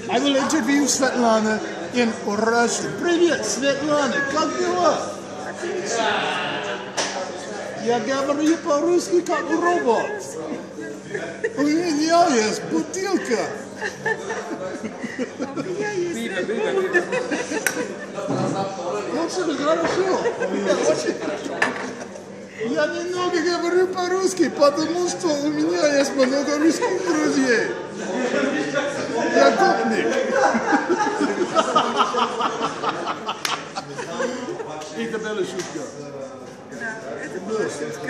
I will interview Svetlana in Russian. Привет, Светлана, как дела? Я говорю по-русски как робот. У меня есть бутылка. У меня есть. Очень хорошо. Очень хорошо. Я немного говорю по-русски, потому что у меня есть много русских друзей. Я гопник. Это была шутка. Да, это была шутка.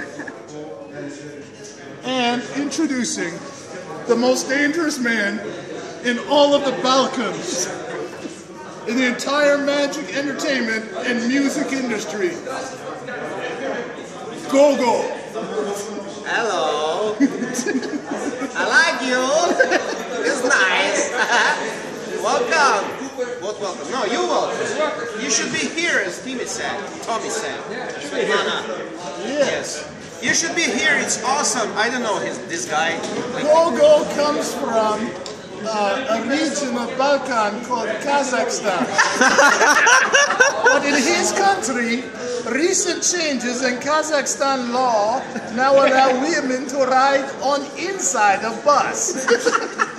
And introducing the most dangerous man in all of the Balkans, in the entire magic entertainment and music industry. Gogo. Hello. I like you. It's nice. Welcome. What welcome? No, you welcome. You should be here, as Tommy said. Svetlana. Yes. You should be here. It's awesome. I don't know this guy. Gogo comes from a region of Balkan called Kazakhstan. But in his country, recent changes in Kazakhstan law now allow women to ride on inside a bus.